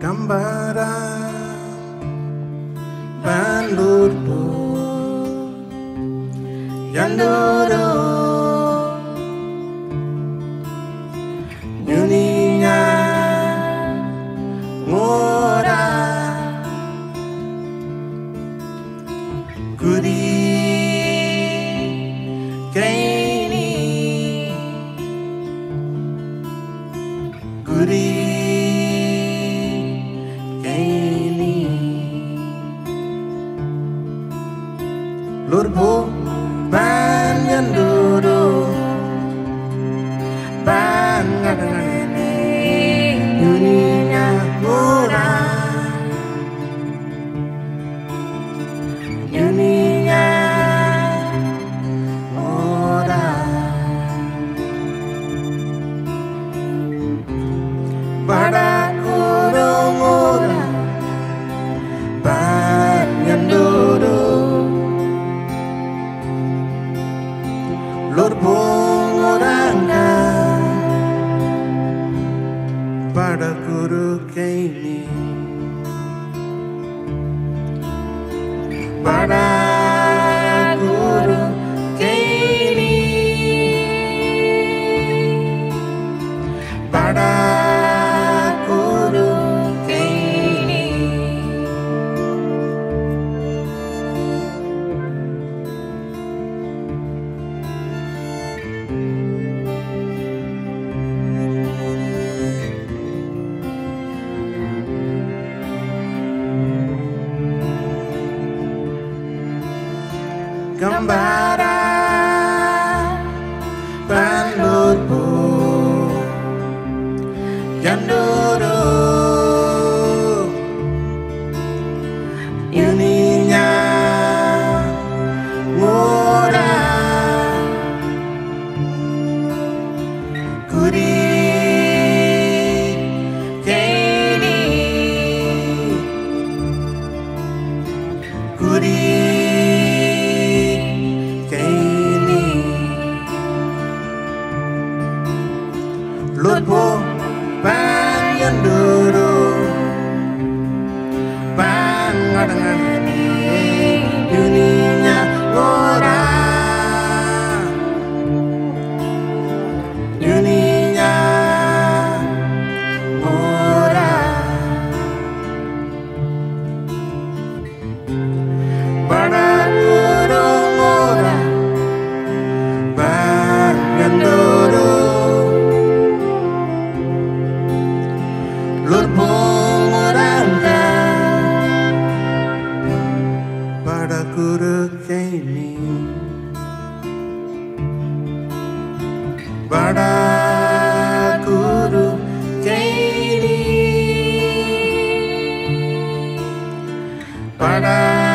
gambaran penduduk yang duduk bunyinya murah gurih kayak ini gurih lurbo banyan duduk bangan bunyinya murah bunyinya murah pada kurung murah banyan duduk lur pengorangnya pada guru ini pada guru ini pada guru ini gambaran penduduk yang duduk uninya murah gurih kayak ini gurih lurbo banyan duduk bangan dunianya orang dunianya orang pada kurung orang banyan duduk lur pengorangnya pada guru ini pada guru ini pada